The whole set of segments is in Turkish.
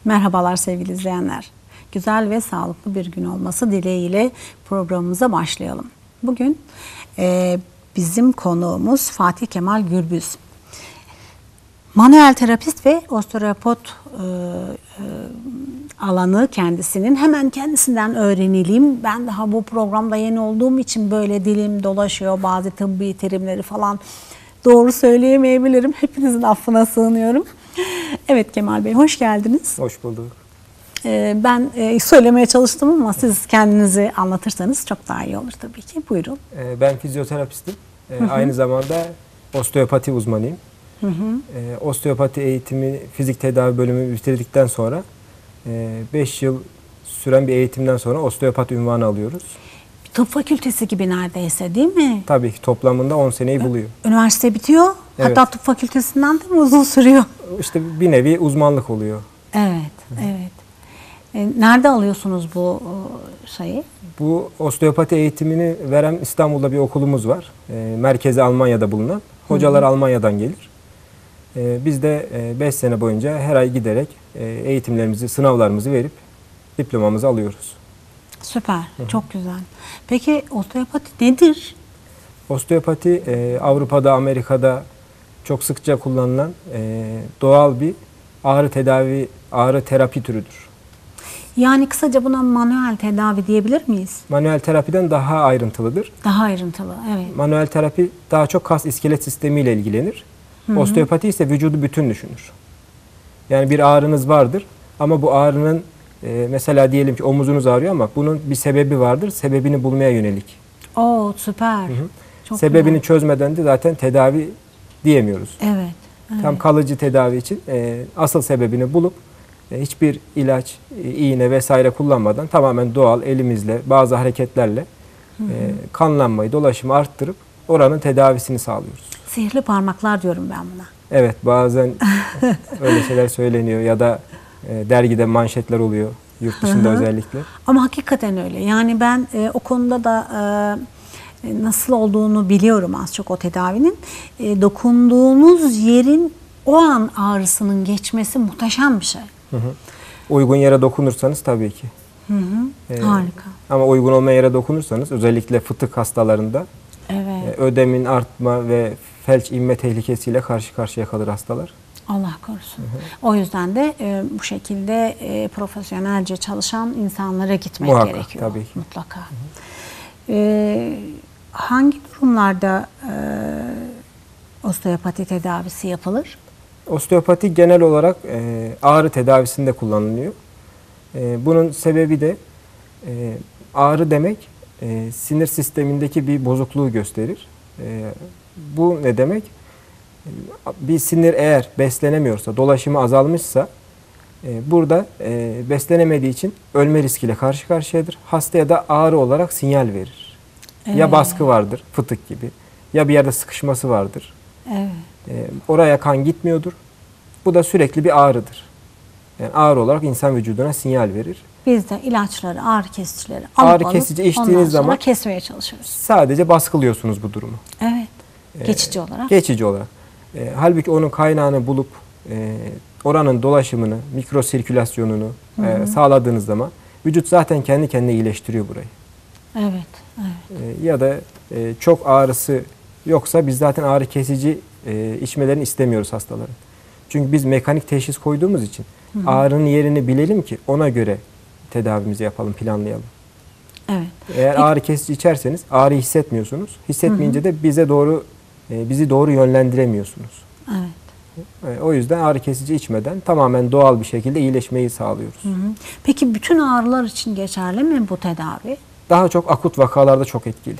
Merhabalar sevgili izleyenler. Güzel ve sağlıklı bir gün olması dileğiyle programımıza başlayalım. Bugün bizim konuğumuz Fatih Kemal Gürbüz. Manuel terapist ve osteopat alanı kendisinin. Hemen kendisinden öğrenelim. Ben daha bu programda yeni olduğum için böyle dilim dolaşıyor. Bazı tıbbi terimleri falan doğru söyleyemeyebilirim. Hepinizin affına sığınıyorum. Evet Kemal Bey, hoş geldiniz. Hoş bulduk. Ben söylemeye çalıştım ama siz kendinizi anlatırsanız çok daha iyi olur tabii ki. Buyurun. Ben fizyoterapistim. Aynı zamanda osteopati uzmanıyım. Osteopati eğitimi, fizik tedavi bölümü bitirdikten sonra 5 yıl süren bir eğitimden sonra osteopat unvanı alıyoruz. Tıp fakültesi gibi neredeyse, değil mi? Tabii ki toplamında 10 seneyi buluyor. Üniversite bitiyor. Evet. Hatta tıp fakültesinden de mi uzun sürüyor? İşte bir nevi uzmanlık oluyor. Evet, evet. Nerede alıyorsunuz bu şeyi? Bu osteopati eğitimini veren İstanbul'da bir okulumuz var. Merkezi Almanya'da bulunan. Hocalar Almanya'dan gelir. Biz de 5 sene boyunca her ay giderek eğitimlerimizi, sınavlarımızı verip diplomamızı alıyoruz. Süper, çok güzel. Peki osteopati nedir? Osteopati Avrupa'da, Amerika'da çok sıkça kullanılan doğal bir ağrı tedavi, ağrı terapi türüdür. Yani kısaca buna manuel tedavi diyebilir miyiz? Manuel terapiden daha ayrıntılıdır. Daha ayrıntılı, evet. Manuel terapi daha çok kas iskelet sistemiyle ilgilenir. Osteopati ise vücudu bütün düşünür. Yani bir ağrınız vardır ama bu ağrının mesela diyelim ki omuzunuz ağrıyor ama bunun bir sebebi vardır. Sebebini bulmaya yönelik. Oo, süper. Çok Sebebini güzel. çözmeden de zaten tedavi diyemiyoruz. Evet. Evet. Tam kalıcı tedavi için asıl sebebini bulup hiçbir ilaç, iğne vesaire kullanmadan tamamen doğal elimizle bazı hareketlerle kanlanmayı, dolaşımı arttırıp oranın tedavisini sağlıyoruz. Sihirli parmaklar diyorum ben buna. Evet, bazen öyle şeyler söyleniyor ya da dergide manşetler oluyor yurt dışında özellikle. Ama hakikaten öyle. Yani ben o konuda da nasıl olduğunu biliyorum az çok o tedavinin. Dokunduğunuz yerin o an ağrısının geçmesi muhteşem bir şey. Uygun yere dokunursanız tabii ki. Harika. Ama uygun olmayan yere dokunursanız özellikle fıtık hastalarında ödemin artma ve felç inme tehlikesiyle karşı karşıya kalır hastalar. Allah korusun. O yüzden de bu şekilde profesyonelce çalışan insanlara gitmek Muhakkak, gerekiyor. tabii ki. Mutlaka. Hangi durumlarda osteopati tedavisi yapılır? Osteopati genel olarak ağrı tedavisinde kullanılıyor. Bunun sebebi de ağrı demek sinir sistemindeki bir bozukluğu gösterir. Bu ne demek? Bir sinir eğer beslenemiyorsa, dolaşımı azalmışsa burada beslenemediği için ölme riskiyle karşı karşıyadır. Hastaya da ağrı olarak sinyal verir. Ya baskı vardır, fıtık gibi, ya bir yerde sıkışması vardır. Oraya kan gitmiyordur. Bu da sürekli bir ağrıdır. Yani ağrı olarak insan vücuduna sinyal verir. Biz de ilaçları, ağrı kesicileri ağrı kesici içtiğiniz zaman kesmeye çalışıyoruz. Sadece baskılıyorsunuz bu durumu. Evet. Geçici olarak. Geçici olarak. Halbuki onun kaynağını bulup oranın dolaşımını, mikrosirkülasyonunu sağladığınız zaman vücut zaten kendi kendine iyileştiriyor burayı. Evet. Evet. Ya da çok ağrısı yoksa biz zaten ağrı kesici içmelerini istemiyoruz hastaların. Çünkü biz mekanik teşhis koyduğumuz için ağrının yerini bilelim ki ona göre tedavimizi yapalım, planlayalım. Evet. Eğer ağrı kesici içerseniz ağrı hissetmiyorsunuz. Hissetmeyince de bizi doğru yönlendiremiyorsunuz. Evet. O yüzden ağrı kesici içmeden tamamen doğal bir şekilde iyileşmeyi sağlıyoruz. Peki bütün ağrılar için geçerli mi bu tedavi? Daha çok akut vakalarda çok etkili.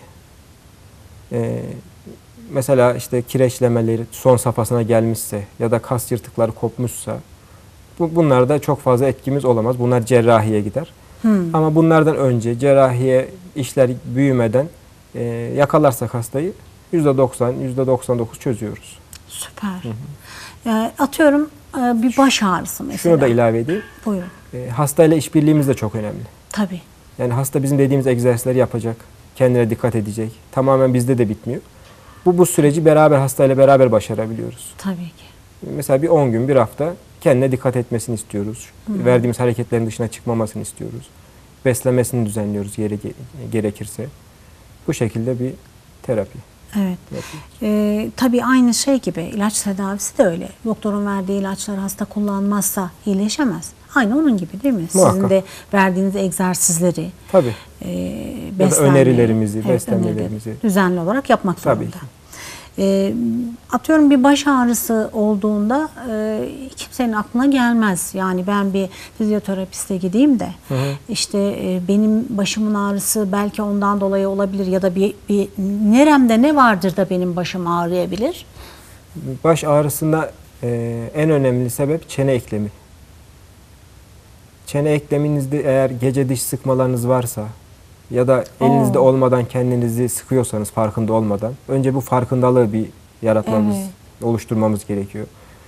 Mesela işte kireçlemeleri son safhasına gelmişse ya da kas yırtıkları kopmuşsa bunlarda çok fazla etkimiz olamaz. Bunlar cerrahiye gider. Ama bunlardan önce cerrahiye işler büyümeden yakalarsak hastayı %90, %99 çözüyoruz. Süper. Atıyorum bir baş ağrısı mesela. Şunu da ilave edeyim. Buyurun. Hastayla işbirliğimiz de çok önemli. Tabii. Yani hasta bizim dediğimiz egzersizleri yapacak, kendine dikkat edecek. Tamamen bizde de bitmiyor. Bu süreci hastayla beraber başarabiliyoruz. Tabii ki. Mesela bir 10 gün, bir hafta kendine dikkat etmesini istiyoruz. Verdiğimiz hareketlerin dışına çıkmamasını istiyoruz. Beslemesini düzenliyoruz gerekirse. Bu şekilde bir terapi. Evet. Tabii aynı şey gibi ilaç tedavisi de öyle. Doktorun verdiği ilaçları hasta kullanmazsa iyileşemez. Aynı onun gibi değil mi? Muhakkak. Sizin de verdiğiniz egzersizleri, Tabii. Ya da önerilerimizi, evet, beslenmelerimizi düzenli olarak yapmak Tabii zorunda. ki. Atıyorum bir baş ağrısı olduğunda kimsenin aklına gelmez. Yani ben bir fizyoterapiste gideyim de işte benim başımın ağrısı belki ondan dolayı olabilir ya da bir neremde ne vardır da benim başım ağrıyabilir? Baş ağrısında en önemli sebep çene eklemi. Çene ekleminizde eğer gece diş sıkmalarınız varsa ya da elinizde olmadan kendinizi sıkıyorsanız farkında olmadan önce bu farkındalığı bir yaratmamız, oluşturmamız gerekiyor.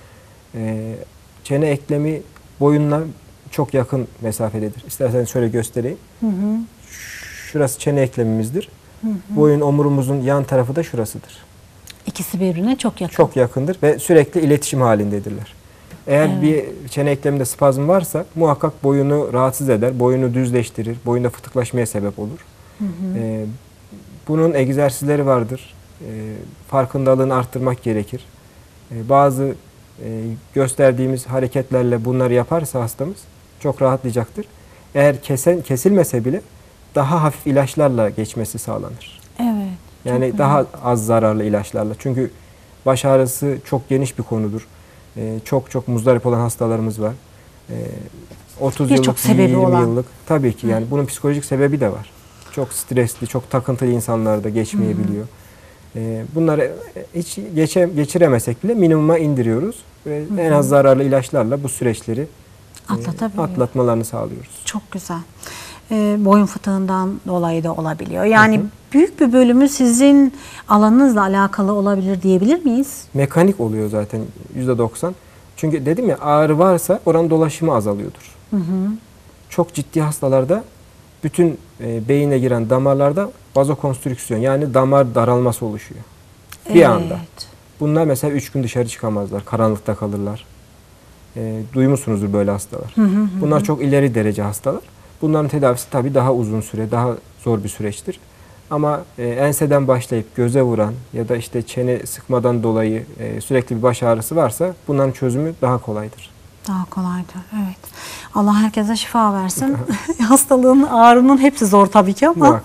Çene eklemi boyunla çok yakın mesafededir. İsterseniz şöyle göstereyim. Şurası çene eklemimizdir. Boyun omurumuzun yan tarafı da şurasıdır. İkisi birbirine çok yakın. Çok yakındır ve sürekli iletişim halindedirler. Eğer bir çene ekleminde spazm varsa muhakkak boyunu rahatsız eder, boyunu düzleştirir, boyunda fıtıklaşmaya sebep olur. Bunun egzersizleri vardır. Farkındalığını arttırmak gerekir. Bazı gösterdiğimiz hareketlerle bunları yaparsa hastamız çok rahatlayacaktır. Eğer kesilmese bile daha hafif ilaçlarla geçmesi sağlanır. Evet. Yani daha az zararlı ilaçlarla. Çünkü baş ağrısı çok geniş bir konudur. Çok muzdarip olan hastalarımız var. 30 yıllık, 20 yıllık. Tabii ki yani bunun psikolojik sebebi de var. Çok stresli, çok takıntılı insanlarda geçmeyebiliyor. Bunları hiç geçiremesek bile minimuma indiriyoruz. Ve en az zararlı ilaçlarla bu süreçleri atlatmalarını sağlıyoruz. Çok güzel. Boyun fıtığından dolayı da olabiliyor. Yani büyük bir bölümü sizin alanınızla alakalı olabilir diyebilir miyiz? Mekanik oluyor zaten %90. Çünkü dedim ya ağrı varsa oranın dolaşımı azalıyordur. Çok ciddi hastalarda bütün beyine giren damarlarda vazokonstrüksiyon yani damar daralması oluşuyor. Bir anda. Bunlar mesela 3 gün dışarı çıkamazlar. Karanlıkta kalırlar. Duymuşsunuzdur böyle hastalar. Bunlar çok ileri derece hastalar. Bunların tedavisi tabii daha uzun süre, daha zor bir süreçtir. Ama enseden başlayıp göze vuran ya da işte çene sıkmadan dolayı sürekli bir baş ağrısı varsa bunların çözümü daha kolaydır. Daha kolaydır, evet. Allah herkese şifa versin. Hastalığın, ağrının hepsi zor tabii ki ama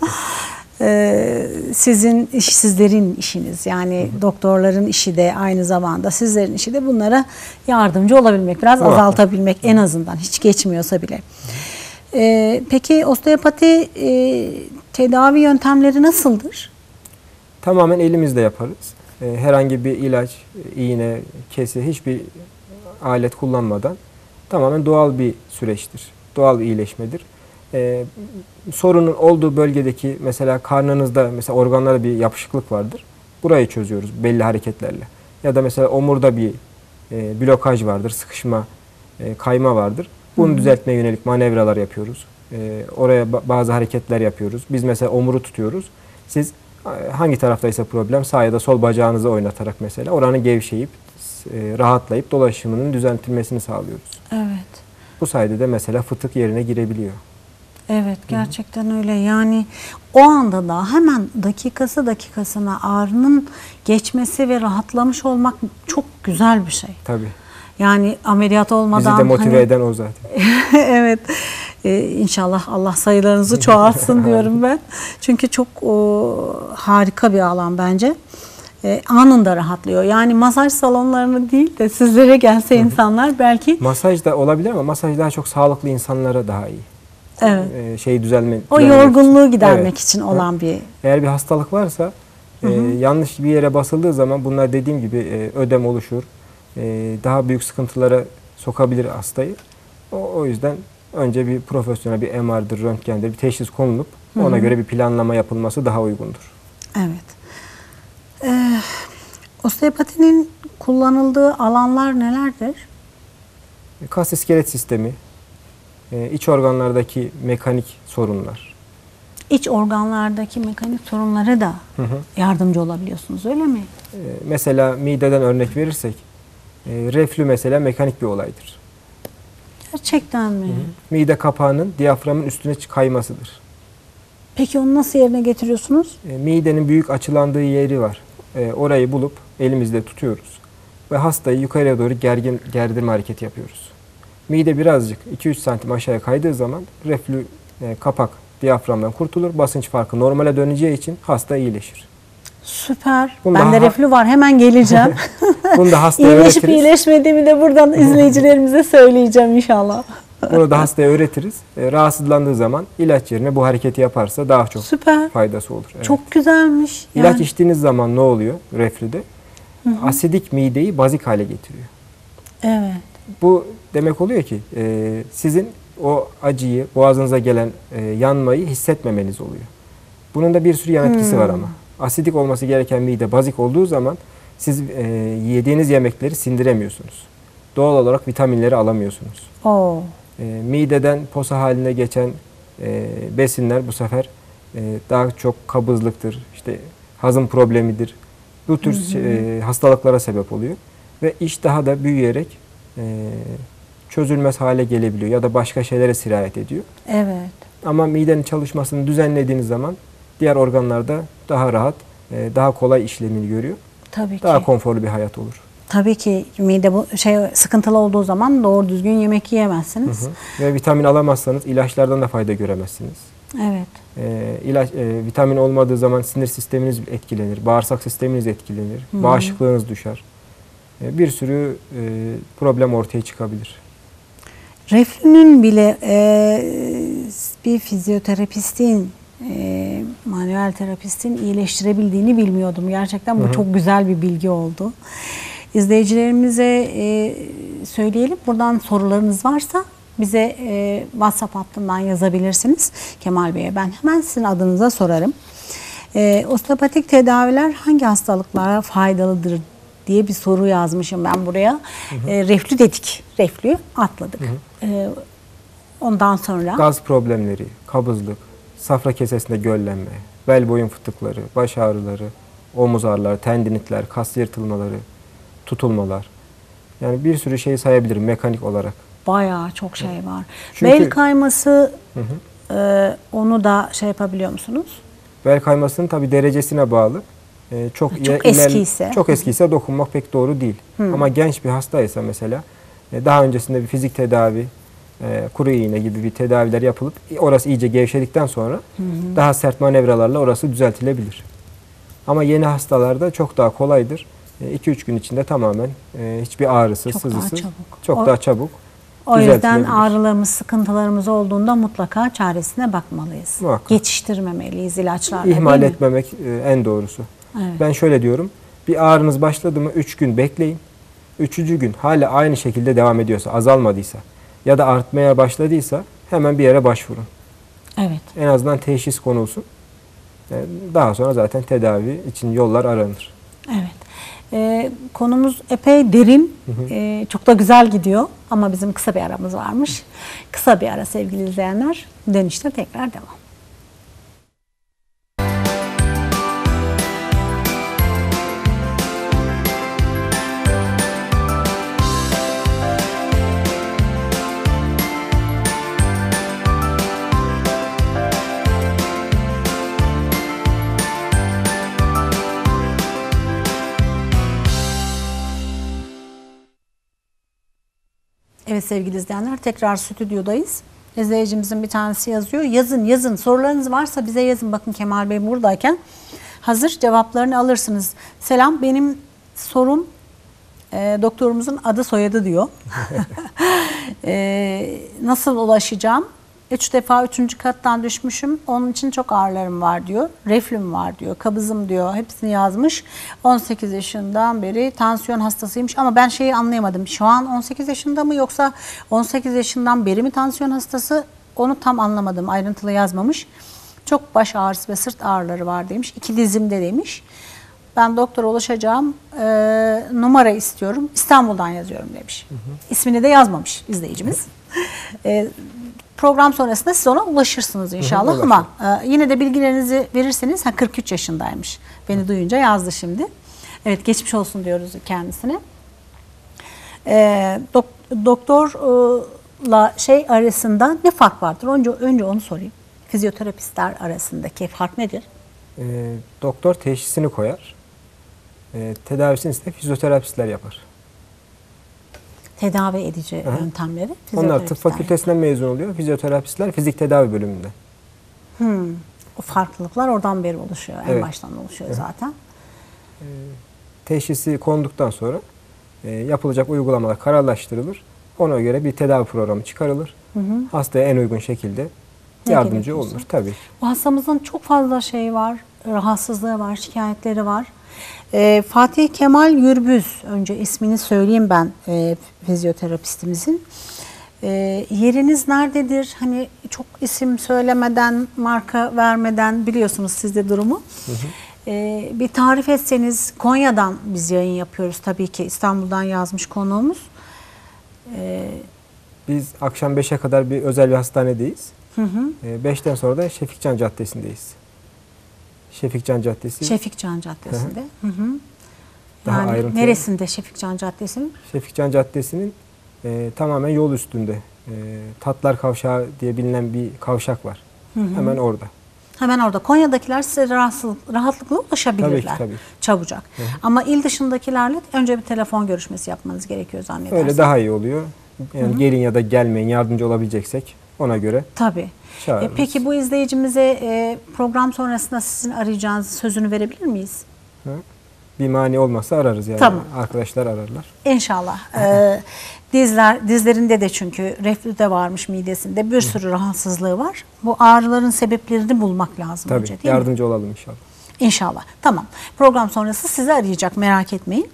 sizlerin işiniz. Yani doktorların işi de aynı zamanda sizlerin işi de bunlara yardımcı olabilmek, biraz azaltabilmek en azından hiç geçmiyorsa bile. Peki osteopati tedavi yöntemleri nasıldır? Tamamen elimizle yaparız. Herhangi bir ilaç, iğne, kesi, hiçbir alet kullanmadan tamamen doğal bir süreçtir. Doğal bir iyileşmedir. Sorunun olduğu bölgedeki mesela karnınızda mesela organlarda bir yapışıklık vardır. Burayı çözüyoruz belli hareketlerle. Ya da mesela omurda bir blokaj vardır, sıkışma, kayma vardır. Bunu düzeltmeye yönelik manevralar yapıyoruz. Oraya bazı hareketler yapıyoruz. Biz mesela omuru tutuyoruz. Siz hangi taraftaysa problem sağ ya da sol bacağınızı oynatarak mesela oranı gevşeyip rahatlayıp dolaşımının düzeltilmesini sağlıyoruz. Evet. Bu sayede de mesela fıtık yerine girebiliyor. Evet, gerçekten öyle. Yani o anda da hemen dakikasına ağrının geçmesi ve rahatlamış olmak çok güzel bir şey. Tabii. Yani ameliyat olmadan... Bizi de motive eden o zaten. Evet. İnşallah Allah sayılarınızı çoğaltsın diyorum ben. Çünkü çok harika bir alan bence. Anında rahatlıyor. Yani masaj salonlarını değil de sizlere gelse insanlar belki... Masaj da olabilir ama masaj daha çok sağlıklı insanlara daha iyi. Evet. O yorgunluğu için. gidermek için olan bir... Eğer bir hastalık varsa yanlış bir yere basıldığı zaman bunlar dediğim gibi ödem oluşur. Daha büyük sıkıntılara sokabilir hastayı. O yüzden önce bir profesyonel bir MR'dır, röntgendir bir teşhis konulup ona göre bir planlama yapılması daha uygundur. Evet. Osteopatinin kullanıldığı alanlar nelerdir? Kas iskelet sistemi, iç organlardaki mekanik sorunlar. İç organlardaki mekanik sorunlara da yardımcı olabiliyorsunuz öyle mi? Mesela mideden örnek verirsek, Reflü mesela mekanik bir olaydır. Gerçekten mi? Mide kapağının diyaframın üstüne kaymasıdır. Peki onu nasıl yerine getiriyorsunuz? Midenin büyük açılandığı yeri var. Orayı bulup elimizle tutuyoruz. Ve hastayı yukarıya doğru gerdirme hareketi yapıyoruz. Mide birazcık 2-3 santim aşağıya kaydığı zaman reflü kapak diyaframdan kurtulur. Basınç farkı normale döneceği için hasta iyileşir. Süper. Bunda Bende reflü var. Hemen geleceğim. Bunu da hastaya İyileşip öğretiriz. iyileşmediğimi de buradan izleyicilerimize söyleyeceğim inşallah. Bunu da hastaya öğretiriz. Rahatsızlandığı zaman ilaç yerine bu hareketi yaparsa daha çok Süper. faydası olur. Evet. Çok güzelmiş. İlaç içtiğiniz zaman ne oluyor reflüde? Asidik mideyi bazik hale getiriyor. Evet. Bu demek oluyor ki sizin o acıyı, boğazınıza gelen yanmayı hissetmemeniz oluyor. Bunun da bir sürü yan etkisi var ama. Asidik olması gereken mide bazik olduğu zaman siz yediğiniz yemekleri sindiremiyorsunuz. Doğal olarak vitaminleri alamıyorsunuz. Oo. Mideden posa haline geçen besinler bu sefer daha çok kabızlıktır, işte hazım problemidir. Bu tür hastalıklara sebep oluyor. Ve iş daha da büyüyerek çözülmez hale gelebiliyor ya da başka şeylere sirayet ediyor. Evet. Ama midenin çalışmasını düzenlediğiniz zaman diğer organlarda daha rahat, daha kolay işlemini görüyor. Tabii ki. Daha konforlu bir hayat olur. Tabii ki mide bu sıkıntılı olduğu zaman doğru düzgün yemek yiyemezsiniz. Ve vitamin alamazsanız ilaçlardan da fayda göremezsiniz. Evet. Vitamin olmadığı zaman sinir sisteminiz etkilenir, bağırsak sisteminiz etkilenir, bağışıklığınız düşer. Bir sürü problem ortaya çıkabilir. Reflünün bile bir fizyoterapistin, manuel terapistin iyileştirebildiğini bilmiyordum. Gerçekten bu çok güzel bir bilgi oldu. İzleyicilerimize söyleyelim. Buradan sorularınız varsa bize WhatsApp hattından yazabilirsiniz. Kemal Bey'e ben hemen sizin adınıza sorarım. Osteopatik tedaviler hangi hastalıklara faydalıdır diye bir soru yazmışım ben buraya. Reflü dedik. Reflüyü atladık. Ondan sonra Gaz problemleri, kabızlık, safra kesesinde göllenme, bel boyun fıtıkları, baş ağrıları, omuz ağrıları, tendinitler, kas yırtılmaları, tutulmalar. Yani bir sürü şey sayabilirim mekanik olarak. bayağı çok şey var. Çünkü- Bel kayması onu da şey yapabiliyor musunuz? Bel kaymasının tabii derecesine bağlı. Çok eskiyse. Çok eskiyse dokunmak pek doğru değil. Ama genç bir hastaysa mesela daha öncesinde bir fizik tedavi, kuru iğne gibi bir tedaviler yapılıp orası iyice gevşedikten sonra daha sert manevralarla orası düzeltilebilir. Ama yeni hastalarda çok daha kolaydır. 2-3 gün içinde tamamen hiçbir ağrısı, Çok daha sızısı çabuk. çok daha çabuk O yüzden düzeltilebilir. ağrılarımız, sıkıntılarımız olduğunda mutlaka çaresine bakmalıyız. Muhakkak. Geçiştirmemeliyiz ilaçlarla. İhmal değil mi? etmemek en doğrusu. Evet. Ben şöyle diyorum. Bir ağrınız başladı mı 3 gün bekleyin. 3. gün hala aynı şekilde devam ediyorsa, azalmadıysa ya da artmaya başladıysa hemen bir yere başvurun. Evet. En azından teşhis konulsun. Daha sonra zaten tedavi için yollar aranır. Evet. Konumuz epey derin. Çok da güzel gidiyor. Ama bizim kısa bir aramız varmış. Kısa bir ara sevgili izleyenler. Dönüşte tekrar devam. Evet sevgili izleyenler, tekrar stüdyodayız. İzleyicimizin bir tanesi yazıyor. Yazın sorularınız varsa bize yazın. Bakın Kemal Bey buradayken hazır cevaplarını alırsınız. Selam, benim sorum doktorumuzun adı soyadı diyor. Nasıl ulaşacağım? 3 defa 3. kattan düşmüşüm. Onun için çok ağrılarım var diyor. Reflüm var diyor. Kabızım diyor. Hepsini yazmış. 18 yaşından beri tansiyon hastasıymış. Ama ben şeyi anlayamadım. Şu an 18 yaşında mı yoksa 18 yaşından beri mi tansiyon hastası? Onu tam anlamadım. Ayrıntılı yazmamış. Çok baş ağrısı ve sırt ağrıları var demiş. 2 dizimde demiş. Ben doktora ulaşacağım. Numara istiyorum. İstanbul'dan yazıyorum demiş. İsmini de yazmamış izleyicimiz. Program sonrasında siz ona ulaşırsınız inşallah ama yine de bilgilerinizi verirseniz 43 yaşındaymış. Beni duyunca yazdı şimdi. Evet, geçmiş olsun diyoruz kendisine. Doktorla şey arasında ne fark vardır? Önce onu sorayım. Fizyoterapistler arasındaki fark nedir? Doktor teşhisini koyar. Tedavisini ise fizyoterapistler yapar. Tedavi edici yöntemleri Onlar fizyoterapistler tıp fakültesinden mezun oluyor. Fizyoterapistler fizik tedavi bölümünde. O farklılıklar oradan beri oluşuyor. En Evet. baştan oluşuyor zaten. Teşhisi konduktan sonra yapılacak uygulamalar kararlaştırılır. Ona göre bir tedavi programı çıkarılır. Hastaya en uygun şekilde yardımcı gerekiyorsa. olunur tabii. Bu hastamızın çok fazla şey var, rahatsızlığı var, şikayetleri var. Fatih Kemal Gürbüz, önce ismini söyleyeyim ben fizyoterapistimizin. Yeriniz nerededir? Hani çok isim söylemeden, marka vermeden biliyorsunuz siz de durumu. Bir tarif etseniz, Konya'dan biz yayın yapıyoruz tabii ki, İstanbul'dan yazmış konuğumuz. Biz akşam 5'e kadar bir özel bir hastanedeyiz. 5'ten sonra da Şefikcan Caddesi'ndeyiz. Şefikcan Caddesi. Şefikcan Caddesi'nde. Daha Yani ayrıntılı. neresinde Şefikcan Caddesi'nin? Şefikcan Caddesi'nin tamamen yol üstünde. Tatlar Kavşağı diye bilinen bir kavşak var. Hemen orada. Hemen orada. Konya'dakiler size rahatlıkla ulaşabilirler. Tabii ki, tabii. Çabucak. Ama il dışındakilerle önce bir telefon görüşmesi yapmanız gerekiyor zannedersem. Öyle daha iyi oluyor. Yani gelin ya da gelmeyin, yardımcı olabileceksek ona göre Tabii. çağırırız. Peki bu izleyicimize program sonrasında sizin arayacağınız sözünü verebilir miyiz? bir mani olmazsa ararız yani. Tamam. Arkadaşlar ararlar. İnşallah. Dizlerinde de çünkü reflü de varmış midesinde bir sürü rahatsızlığı var. Bu ağrıların sebeplerini bulmak lazım Tabii önce değil mi? yardımcı olalım inşallah. İnşallah. Tamam. Program sonrası sizi arayacak, merak etmeyin.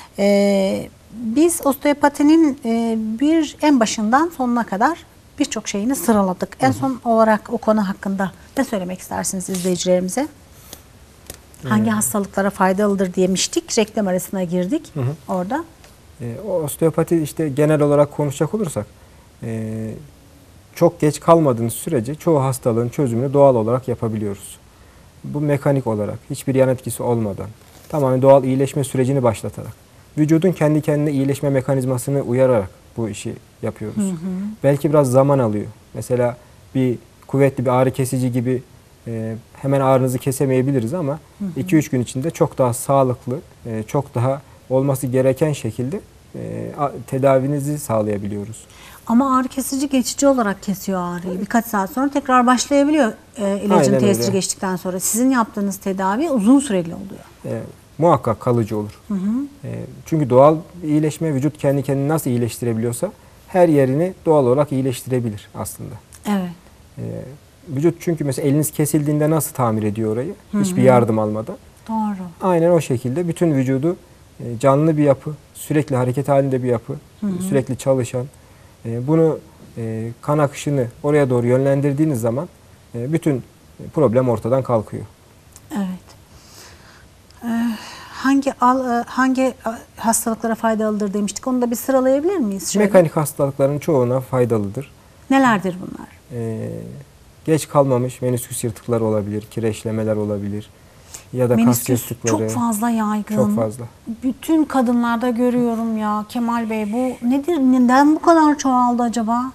Biz osteopatinin en başından sonuna kadar birçok şeyini sıraladık. En son olarak o konu hakkında ne söylemek istersiniz izleyicilerimize? Hangi hastalıklara faydalıdır demiştik. Reklam arasına girdik orada. O osteopati işte genel olarak konuşacak olursak çok geç kalmadığınız sürece çoğu hastalığın çözümünü doğal olarak yapabiliyoruz. Bu mekanik olarak hiçbir yan etkisi olmadan tamamen doğal iyileşme sürecini başlatarak vücudun kendi kendine iyileşme mekanizmasını uyararak bu işi yapıyoruz. Belki biraz zaman alıyor. Mesela bir kuvvetli bir ağrı kesici gibi hemen ağrınızı kesemeyebiliriz ama 2-3 gün içinde çok daha sağlıklı, çok daha olması gereken şekilde tedavinizi sağlayabiliyoruz. Ama ağrı kesici geçici olarak kesiyor ağrıyı. Birkaç saat sonra tekrar başlayabiliyor ilacın Aynen tesiri öyle. geçtikten sonra. Sizin yaptığınız tedavi uzun süreli oluyor. Muhakkak kalıcı olur. Çünkü doğal iyileşme vücut kendi kendini nasıl iyileştirebiliyorsa her yerini doğal olarak iyileştirebilir aslında. Evet. Vücut çünkü mesela eliniz kesildiğinde nasıl tamir ediyor orayı? Hiçbir yardım almadan. Doğru. Aynen o şekilde bütün vücudu canlı bir yapı, sürekli hareket halinde bir yapı, sürekli çalışan. Bunu kan akışını oraya doğru yönlendirdiğiniz zaman bütün problem ortadan kalkıyor. Evet. Hangi hastalıklara faydalıdır demiştik. Onu da bir sıralayabilir miyiz? Şöyle. Mekanik hastalıkların çoğuna faydalıdır. Nelerdir bunlar? Geç kalmamış menisküs yırtıkları olabilir, kireçlemeler olabilir ya da kas Menisküs yırtıkları. çok fazla yaygın. Çok fazla. Bütün kadınlarda görüyorum ya Kemal Bey. Bu nedir? Neden bu kadar çoğaldı acaba?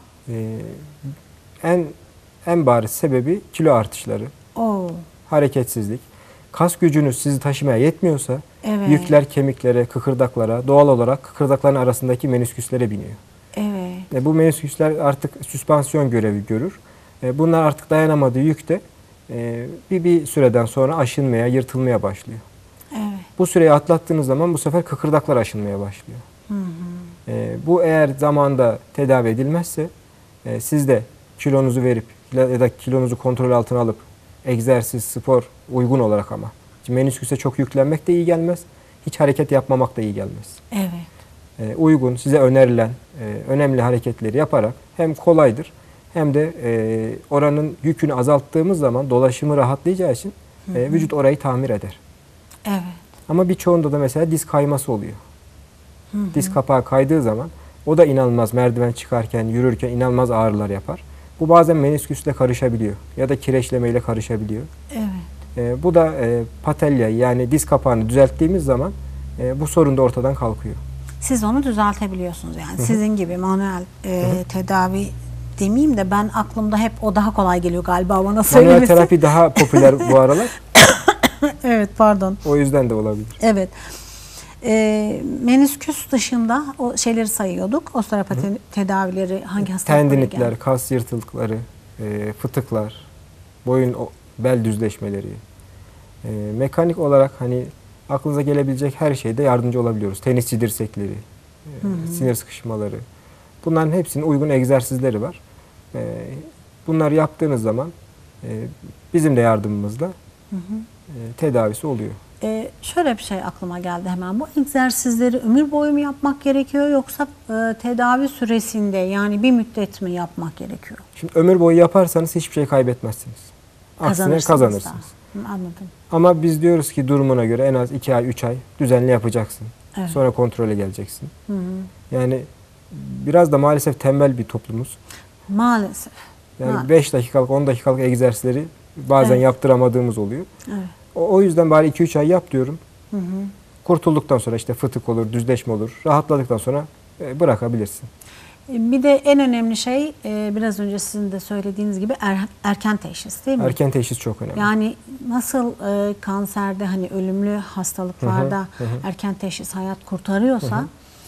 En bariz sebebi kilo artışları, Oo. hareketsizlik. Kas gücünüz sizi taşımaya yetmiyorsa Evet. yükler kemiklere, kıkırdaklara, doğal olarak kıkırdakların arasındaki menisküslere biniyor. Evet. Bu menisküsler artık süspansiyon görevi görür. Bunlar artık dayanamadığı yükte bir süreden sonra aşınmaya, yırtılmaya başlıyor. Evet. Bu süreyi atlattığınız zaman bu sefer kıkırdaklar aşınmaya başlıyor. Bu eğer zamanda tedavi edilmezse siz de kilonuzu verip ya da kilonuzu kontrol altına alıp egzersiz, spor uygun olarak ama. Şimdi menisküse çok yüklenmek de iyi gelmez. Hiç hareket yapmamak da iyi gelmez. Evet. Uygun, size önerilen önemli hareketleri yaparak hem kolaydır hem de oranın yükünü azalttığımız zaman dolaşımı rahatlayacağı için vücut orayı tamir eder. Evet. Ama birçoğunda da mesela diz kayması oluyor. Diz kapağı kaydığı zaman o da inanılmaz merdiven çıkarken, yürürken inanılmaz ağrılar yapar. Bu bazen menisküsle karışabiliyor ya da kireçlemeyle karışabiliyor. Evet. Bu da patelya yani diz kapağını düzelttiğimiz zaman bu sorun da ortadan kalkıyor. siz onu düzeltebiliyorsunuz. Yani sizin gibi manuel tedavi demeyeyim de ben aklımda hep o daha kolay geliyor galiba bana söylemesi. Manuel terapi daha popüler bu aralar. Evet, pardon. O yüzden de olabilir. Evet. Menisküs dışında o şeyleri sayıyorduk. Osteopati tedavileri hangi hastalıklara Tendinitler, geldi? kas yırtılıkları, fıtıklar, boyun bel düzleşmeleri. Mekanik olarak hani aklınıza gelebilecek her şeyde yardımcı olabiliyoruz. Tenisçi dirsekleri, sinir sıkışmaları. Bunların hepsinin uygun egzersizleri var. Bunları yaptığınız zaman bizim de yardımımızla tedavisi oluyor. Şöyle bir şey aklıma geldi hemen. Bu egzersizleri ömür boyu mu yapmak gerekiyor yoksa tedavi süresinde yani bir müddet mi yapmak gerekiyor? Şimdi ömür boyu yaparsanız hiçbir şey kaybetmezsiniz. Aksine kazanırsınız. Anladım. Ama biz diyoruz ki durumuna göre en az 2 ay, 3 ay düzenli yapacaksın. Evet. Sonra kontrole geleceksin. Yani biraz da maalesef tembel bir toplumuz. Maalesef. Yani 5 dakikalık, 10 dakikalık egzersizleri bazen yaptıramadığımız oluyor. Evet. O yüzden bari 2-3 ay yap diyorum. Kurtulduktan sonra işte fıtık olur, düzleşme olur. Rahatladıktan sonra bırakabilirsin. Bir de en önemli şey biraz önce sizin de söylediğiniz gibi erken teşhis değil mi? Erken teşhis çok önemli. Yani nasıl kanserde hani ölümlü hastalıklarda erken teşhis hayat kurtarıyorsa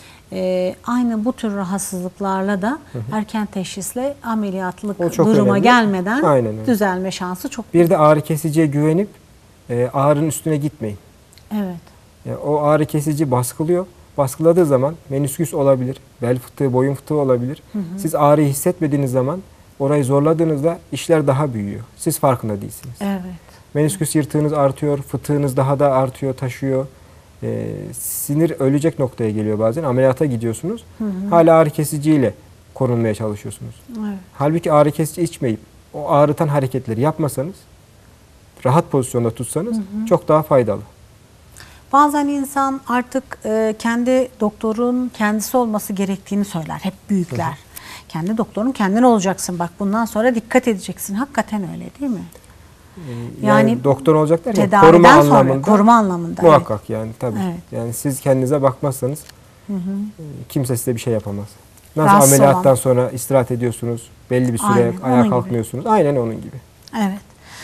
aynı bu tür rahatsızlıklarla da erken teşhisle ameliyatlık duruma önemli. gelmeden düzelme şansı çok büyük. Bir de ağrı kesiciye güvenip ağrının üstüne gitmeyin. Evet. Yani o ağrı kesici baskılıyor. Baskıladığı zaman menisküs olabilir, bel fıtığı, boyun fıtığı olabilir. Siz ağrıyı hissetmediğiniz zaman orayı zorladığınızda işler daha büyüyor. Siz farkında değilsiniz. Evet. Menisküs yırtığınız artıyor, fıtığınız daha da artıyor, taşıyor. Sinir ölecek noktaya geliyor bazen. Ameliyata gidiyorsunuz. Hala ağrı kesiciyle korunmaya çalışıyorsunuz. Evet. Halbuki ağrı kesici içmeyip o ağrıtan hareketleri yapmasanız, rahat pozisyonda tutsanız çok daha faydalı. Bazen insan artık kendi doktorun kendisi olması gerektiğini söyler. Hep büyükler. Kendi doktorun kendin olacaksın. Bak bundan sonra dikkat edeceksin. Hakikaten öyle değil mi? Yani doktor olacak derken tedaviden koruma anlamında. Muhakkak yani tabii. Evet. Yani siz kendinize bakmazsanız kimse size bir şey yapamaz. Nasıl Rahatsız ameliyattan olan. sonra istirahat ediyorsunuz, belli bir süre Aynen, ayağa onun kalkmıyorsunuz. Aynen onun gibi. Evet.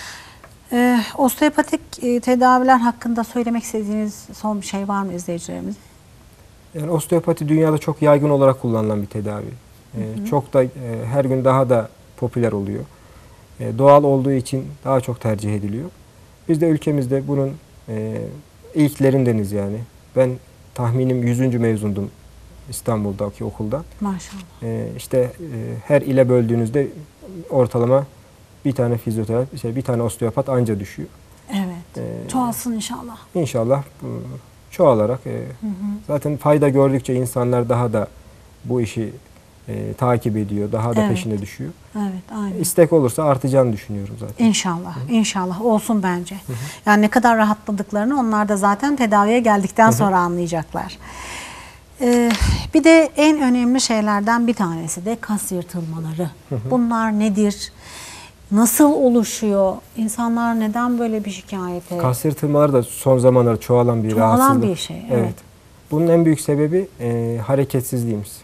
Osteopatik tedaviler hakkında söylemek istediğiniz son bir şey var mı izleyicilerimiz? Yani osteopati dünyada çok yaygın olarak kullanılan bir tedavi. Çok da her gün daha da popüler oluyor. Doğal olduğu için daha çok tercih ediliyor. Biz de ülkemizde bunun ilklerindeniz yani. Ben tahminim 100. mezundum İstanbul'daki okuldan. Maşallah. İşte her ile böldüğünüzde ortalama bir tane fizyoterapi, bir tane osteopat anca düşüyor. Evet. Çoğalsın inşallah. İnşallah çoğalarak zaten fayda gördükçe insanlar daha da bu işi takip ediyor, daha da peşine düşüyor. Evet, aynen. İstek olursa artacağını düşünüyorum zaten. İnşallah, inşallah olsun bence. Yani ne kadar rahatladıklarını onlar da zaten tedaviye geldikten sonra anlayacaklar. Bir de en önemli şeylerden bir tanesi de kas yırtılmaları. Bunlar nedir? Nasıl oluşuyor? İnsanlar neden böyle bir şikayete? Kas yırtılmaları da son zamanlarda çoğalan bir rahatsızlık. Çoğalan bir şey, evet. Bunun en büyük sebebi hareketsizliğimiz.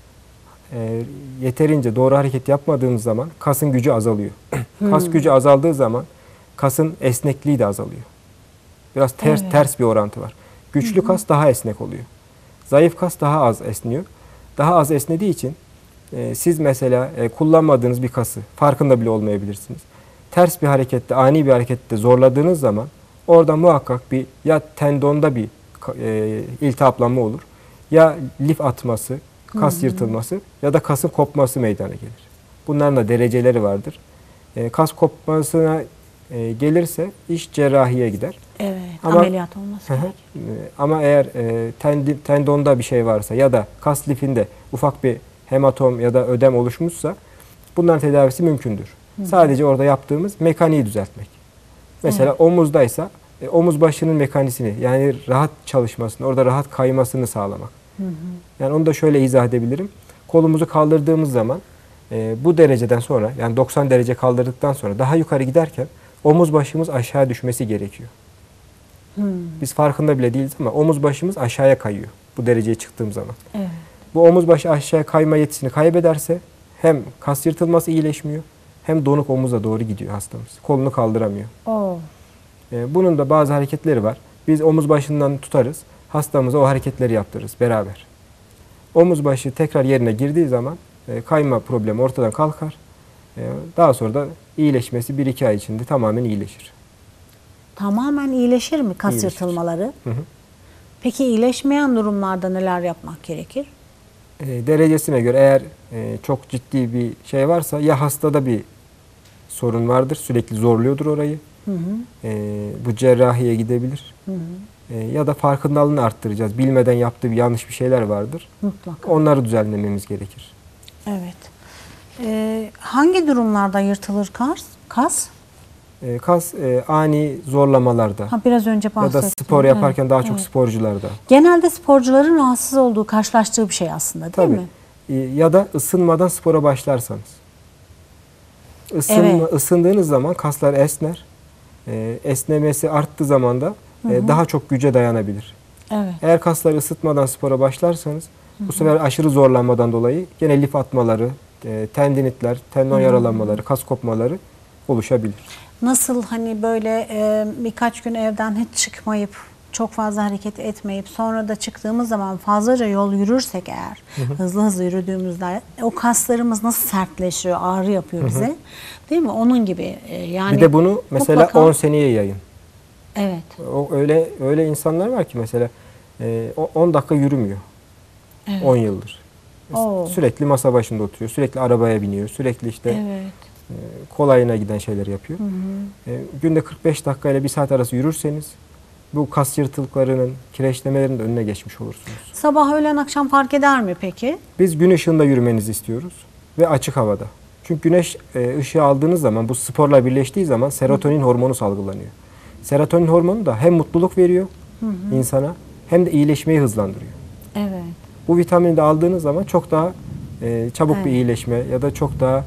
Yeterince doğru hareket yapmadığımız zaman kasın gücü azalıyor. Kas gücü azaldığı zaman kasın esnekliği de azalıyor. Biraz ters bir orantı var. Güçlü kas daha esnek oluyor. Zayıf kas daha az esniyor. Daha az esnediği için siz mesela kullanmadığınız bir kası farkında bile olmayabilirsiniz. Ters bir harekette, ani bir harekette zorladığınız zaman orada muhakkak bir ya tendonda bir iltihaplanma olur, ya lif atması, kas yırtılması ya da kasın kopması meydana gelir. Bunların da dereceleri vardır. Kas kopmasına gelirse iş cerrahiye gider. Evet, ameliyat olması gerekir. Ama eğer tendonda bir şey varsa ya da kas lifinde ufak bir hematom ya da ödem oluşmuşsa bunların tedavisi mümkündür. Sadece orada yaptığımız mekaniği düzeltmek. Mesela omuzdaysa omuz başının mekanisini yani rahat çalışmasını, orada rahat kaymasını sağlamak. Yani onu da şöyle izah edebilirim. Kolumuzu kaldırdığımız zaman bu dereceden sonra yani 90 derece kaldırdıktan sonra daha yukarı giderken omuz başımız aşağı düşmesi gerekiyor. Biz farkında bile değiliz ama omuz başımız aşağıya kayıyor. bu dereceye çıktığım zaman. Evet. Bu omuz başı aşağıya kayma yetisini kaybederse hem kas yırtılması iyileşmiyor hem donuk omuza doğru gidiyor hastamız. Kolunu kaldıramıyor. Oo. Bunun da bazı hareketleri var. Biz omuz başından tutarız. Hastamıza o hareketleri yaptırırız beraber. Omuz başı tekrar yerine girdiği zaman kayma problemi ortadan kalkar. Daha sonra da iyileşmesi 1-2 ay içinde tamamen iyileşir. Tamamen iyileşir mi kas İyileşir. yırtılmaları? Hı hı. Peki iyileşmeyen durumlarda neler yapmak gerekir? Derecesine göre eğer çok ciddi bir şey varsa ya hastada bir sorun vardır, sürekli zorluyordur orayı. Hı hı. Bu cerrahiye gidebilir. Hı hı. Ya da farkındalığını arttıracağız. Bilmeden yaptığı bir yanlış bir şeyler vardır. Mutlaka. Onları düzenlememiz gerekir. Evet. Hangi durumlarda yırtılır kas? Kas ani zorlamalarda Ha, biraz önce ya da bahsettim. spor yaparken daha çok evet. sporcularda. Genelde sporcuların rahatsız olduğu, karşılaştığı bir şey aslında, değil Tabii. mi? Ya da ısınmadan spora başlarsanız. Evet. Isındığınız zaman kaslar esner. Esnemesi arttığı zaman da daha çok güce dayanabilir. Evet. Eğer kasları ısıtmadan spora başlarsanız bu sefer aşırı zorlanmadan dolayı gene lif atmaları, tendinitler, tendon yaralanmaları, kas kopmaları oluşabilir. Nasıl hani böyle birkaç gün evden hiç çıkmayıp çok fazla hareket etmeyip sonra da çıktığımız zaman fazlaca yol yürürsek eğer hızlı hızlı yürüdüğümüzde o kaslarımız nasıl sertleşiyor, ağrı yapıyor bize. Değil mi? Onun gibi yani. Bir de bunu mesela mutlaka, 10 seneye yayın. Evet. Öyle insanlar var ki mesela 10 dakika yürümüyor. Evet. 10 yıldır. Oo. Sürekli masa başında oturuyor. Sürekli arabaya biniyor. Sürekli işte Evet. kolayına giden şeyler yapıyor. Hı hı. Günde 45 dakika ile 1 saat arası yürürseniz bu kas yırtılıklarının, kireçlemelerinin de önüne geçmiş olursunuz. Sabah, öğlen, akşam fark eder mi peki? Biz gün ışığında yürümenizi istiyoruz ve açık havada. Çünkü güneş ışığı aldığınız zaman, bu sporla birleştiği zaman serotonin hormonu salgılanıyor. Serotonin hormonu da hem mutluluk veriyor insana hem de iyileşmeyi hızlandırıyor. Evet. Bu vitamini de aldığınız zaman çok daha çabuk Evet. bir iyileşme ya da çok daha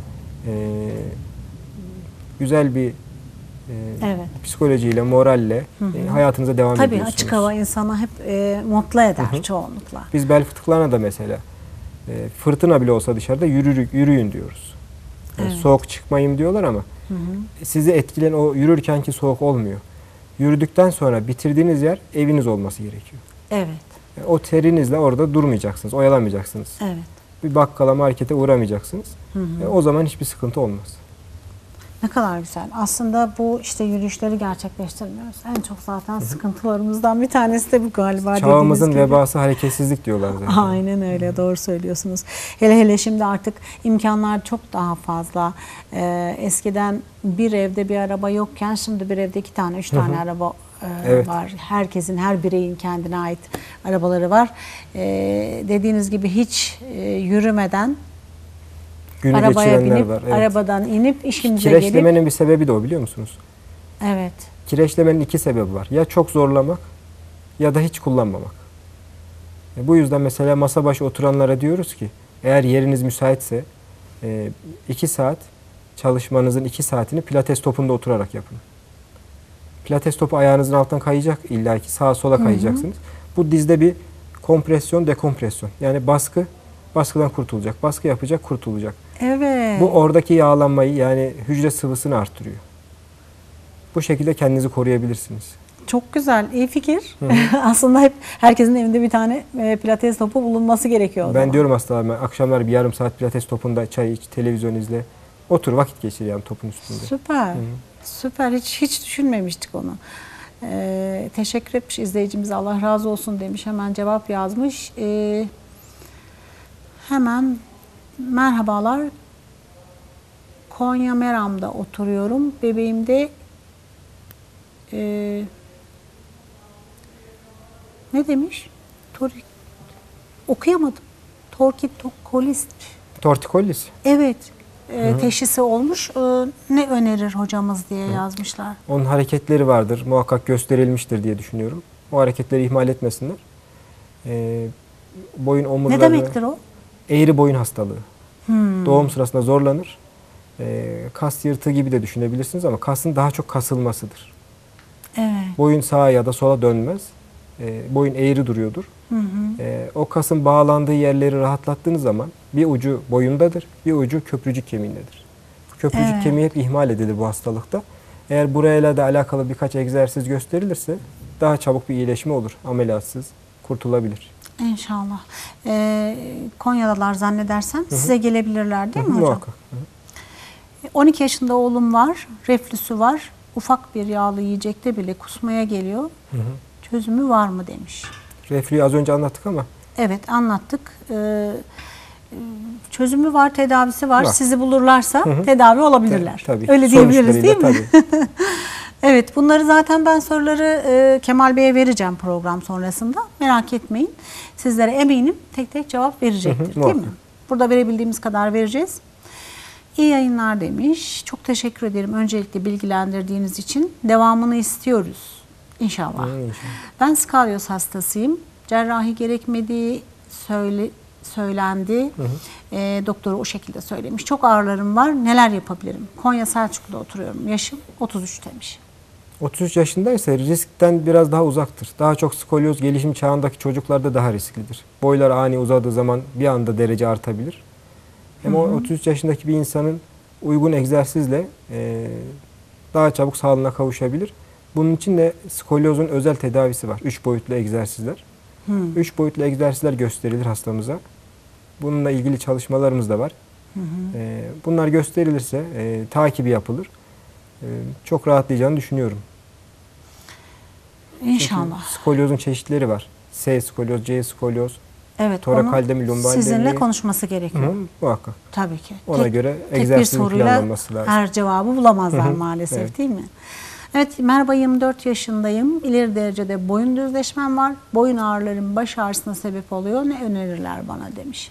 güzel bir Evet. psikolojiyle, moralle hayatınıza devam Tabii ediyorsunuz. açık hava insana hep mutlu eder çoğunlukla. Biz bel fıtıklarına da mesela fırtına bile olsa dışarıda yürüyün diyoruz. Yani Evet. soğuk çıkmayın diyorlar ama sizi etkileyen o yürürkenki soğuk olmuyor. Yürüdükten sonra bitirdiğiniz yer eviniz olması gerekiyor. Evet. Yani o terinizle orada durmayacaksınız, oyalamayacaksınız. Evet. Bir bakkala, markete uğramayacaksınız. O zaman hiçbir sıkıntı olmaz. Ne kadar güzel. Aslında bu işte yürüyüşleri gerçekleştirmiyoruz. En çok zaten sıkıntılarımızdan bir tanesi de bu galiba. Çağımızın dediğiniz gibi. vebası hareketsizlik diyorlar zaten. Aynen öyle, doğru söylüyorsunuz. Hele şimdi artık imkanlar çok daha fazla. Eskiden bir evde bir araba yokken şimdi bir evde 2 tane 3 tane araba Evet. var. Herkesin, her bireyin kendine ait arabaları var. Dediğiniz gibi hiç yürümeden Günü arabaya geçirenler binip var. Evet. arabadan inip işimize gelip. Kireçlemenin bir sebebi de o, biliyor musunuz? Evet. Kireçlemenin 2 sebebi var. Ya çok zorlamak ya da hiç kullanmamak. Bu yüzden mesela masa başı oturanlara diyoruz ki eğer yeriniz müsaitse 2 saat çalışmanızın 2 saatini pilates topunda oturarak yapın. Pilates topu ayağınızın altından kayacak, illa ki sağa sola kayacaksınız. Bu dizde bir kompresyon, dekompresyon. Yani baskıdan kurtulacak. Baskı yapacak, kurtulacak. Evet. Bu oradaki yağlanmayı, yani hücre sıvısını artırıyor. Bu şekilde kendinizi koruyabilirsiniz. Çok güzel, iyi fikir. Aslında hep herkesin evinde bir tane pilates topu bulunması gerekiyor o Ben zaman. diyorum hastalarıma akşamlar bir yarım saat pilates topunda çay iç, televizyon izle. Otur, vakit geçir yani topun üstünde. Süper. Süper. Hiç düşünmemiştik onu. Teşekkür etmiş izleyicimiz. Allah razı olsun demiş. Hemen cevap yazmış. Hemen merhabalar. Konya Meram'da oturuyorum. Bebeğimde ne demiş? Okuyamadım. Tortikolis. Tortikolis. Evet. Teşhisi olmuş. Ne önerir hocamız diye yazmışlar. Onun hareketleri vardır. Muhakkak gösterilmiştir diye düşünüyorum. O hareketleri ihmal etmesinler. Boyun omurları. Ne demektir o? Eğri boyun hastalığı. Doğum sırasında zorlanır. Kas yırtığı gibi de düşünebilirsiniz ama kasın daha çok kasılmasıdır. Evet. Boyun sağa ya da sola dönmez. boyun eğri duruyordur. O kasın bağlandığı yerleri rahatlattığınız zaman bir ucu boyundadır, bir ucu köprücük kemiğindedir. Köprücük kemiği hep ihmal edilir bu hastalıkta. Eğer burayla da alakalı birkaç egzersiz gösterilirse daha çabuk bir iyileşme olur. Ameliyatsız kurtulabilir. İnşallah. Konya'dalar zannedersem. Size gelebilirler değil mi hocam? Muhakkak. 12 yaşında oğlum var. Reflüsü var. Ufak bir yağlı yiyecekte bile kusmaya geliyor. Çözümü var mı demiş. Reflüyü az önce anlattık ama. Evet, anlattık. Çözümü var, tedavisi var. Sizi bulurlarsa tedavi olabilirler. Tabii. Öyle diyebiliriz değil mi? Tabii. Evet, bunları zaten ben soruları Kemal Bey'e vereceğim program sonrasında. Merak etmeyin. Sizlere eminim tek tek cevap verecektir değil mi? Burada verebildiğimiz kadar vereceğiz. İyi yayınlar demiş. Çok teşekkür ederim öncelikle bilgilendirdiğiniz için. Devamını istiyoruz. İnşallah. Ben skalyoz hastasıyım. Cerrahi gerekmediği söylendi. Doktoru o şekilde söylemiş. Çok ağrılarım var. Neler yapabilirim? Konya Selçuklu'da oturuyorum. Yaşım 33 demiş. 33 yaşındaysa riskten biraz daha uzaktır. Daha çok skolyoz gelişim çağındaki çocuklarda daha risklidir. Boylar ani uzadığı zaman bir anda derece artabilir. Ama 33 yaşındaki bir insanın uygun egzersizle daha çabuk sağlığına kavuşabilir. Bunun için de skolyozun özel tedavisi var. 3 boyutlu egzersizler. 3 boyutlu egzersizler gösterilir hastamıza. Bununla ilgili çalışmalarımız da var. Bunlar gösterilirse takibi yapılır. Çok rahatlayacağını düşünüyorum. İnşallah. Çünkü skolyozun çeşitleri var. S skolyoz, C skolyoz, Evet, torakaldemi, lumbaldemi. sizinle konuşması gerekiyor. Muhakkak. Tabii ki. Ona göre tek bir egzersizin soruyla planlanması lazım. her cevabı bulamazlar maalesef Evet. değil mi? Evet, merhaba 24 yaşındayım. İleri derecede boyun düzleşmem var. Boyun ağrılarım baş ağrısına sebep oluyor. Ne önerirler bana demiş.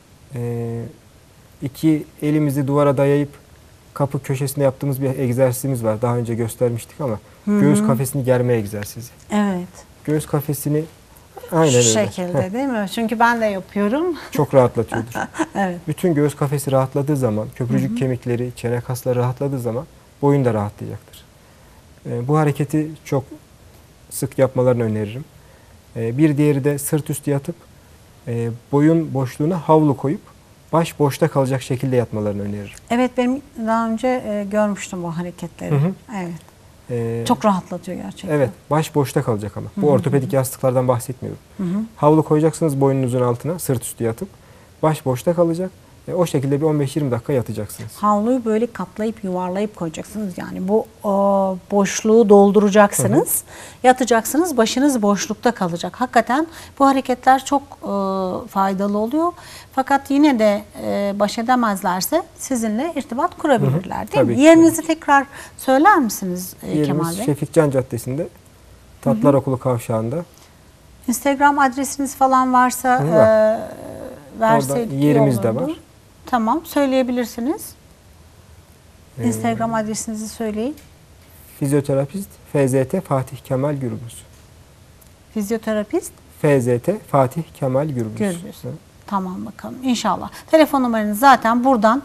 İki elimizi duvara dayayıp kapı köşesinde yaptığımız bir egzersizimiz var. Daha önce göstermiştik ama göğüs kafesini germe egzersizi. Evet. Göğüs kafesini aynen Şu öyle. şekilde değil mi? Çünkü ben de yapıyorum. Çok rahatlatıyordur. Evet. Bütün göğüs kafesi rahatladığı zaman, köprücük kemikleri, çene kasları rahatladığı zaman boyun da rahatlayacaktır. Bu hareketi çok sık yapmalarını öneririm. Bir diğeri de sırt üstü yatıp boyun boşluğuna havlu koyup baş boşta kalacak şekilde yatmalarını öneririm. Evet, benim daha önce görmüştüm bu hareketleri. Evet. Çok rahatlatıyor gerçekten. Evet, baş boşta kalacak ama. Bu ortopedik yastıklardan bahsetmiyorum. Havlu koyacaksınız boynunuzun altına sırt üstü yatıp. Baş boşta kalacak. O şekilde bir 15-20 dakika yatacaksınız. Havluyu böyle kaplayıp yuvarlayıp koyacaksınız. Yani bu boşluğu dolduracaksınız. Yatacaksınız, başınız boşlukta kalacak. Hakikaten bu hareketler çok faydalı oluyor. Fakat yine de baş edemezlerse sizinle irtibat kurabilirler değil Tabii mi? ki. Yerinizi tekrar söyler misiniz Kemal Yerimiz Bey? Şefikcan Caddesi'nde, Tatlar Okulu kavşağında. Instagram adresiniz falan varsa verseydik iyi yerimiz olurdu. de var. Tamam, söyleyebilirsiniz. Instagram adresinizi söyleyin. Fizyoterapist FZT Fatih Kemal Gürbüz. Fizyoterapist FZT Fatih Kemal Gürbüz. Gürbüz. Tamam bakalım inşallah. Telefon numaranızı zaten buradan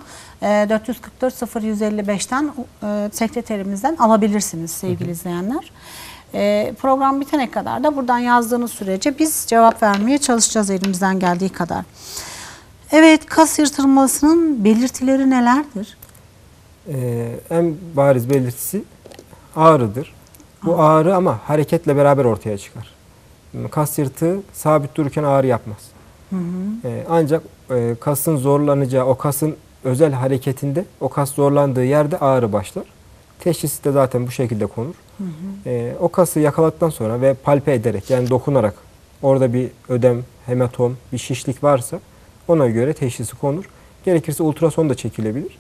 444-0155'ten sekreterimizden alabilirsiniz sevgili izleyenler. Program bitene kadar da buradan yazdığınız sürece biz cevap vermeye çalışacağız elimizden geldiği kadar. Evet, kas yırtılmasının belirtileri nelerdir? En bariz belirtisi ağrıdır. Bu ağrı ama hareketle beraber ortaya çıkar. Kas yırtığı sabit dururken ağrı yapmaz. Ancak kasın zorlanacağı, o kasın özel hareketinde, o kas zorlandığı yerde ağrı başlar. Teşhisi de zaten bu şekilde konur. O kası yakaladıktan sonra ve palpe ederek, yani dokunarak orada bir ödem, hematom, bir şişlik varsa ona göre teşhisi konur. Gerekirse ultrason da çekilebilir.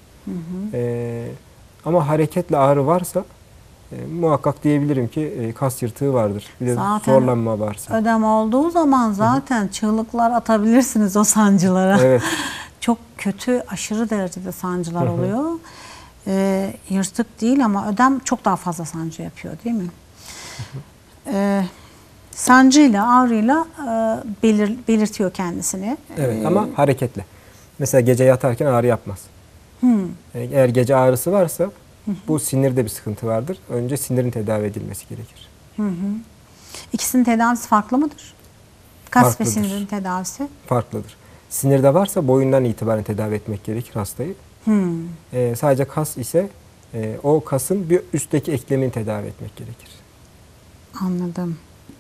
Ama hareketle ağrı varsa muhakkak diyebilirim ki kas yırtığı vardır. Bir de Zaten zorlanma varsa. ödem olduğu zaman zaten çığlıklar atabilirsiniz o sancılara. Evet. Çok kötü, aşırı derecede sancılar oluyor. Yırtık değil ama ödem çok daha fazla sancı yapıyor değil mi? Sancıyla, ağrıyla belirtiyor kendisini. Evet ama hareketle. Mesela gece yatarken ağrı yapmaz. Eğer gece ağrısı varsa bu sinirde bir sıkıntı vardır. Önce sinirin tedavi edilmesi gerekir. İkisinin tedavisi farklı mıdır? Kas ve Farklıdır. sinirin tedavisi. Farklıdır. Sinirde varsa boyundan itibaren tedavi etmek gerekir hastayı. Sadece kas ise o kasın bir üstteki eklemini tedavi etmek gerekir. Anladım.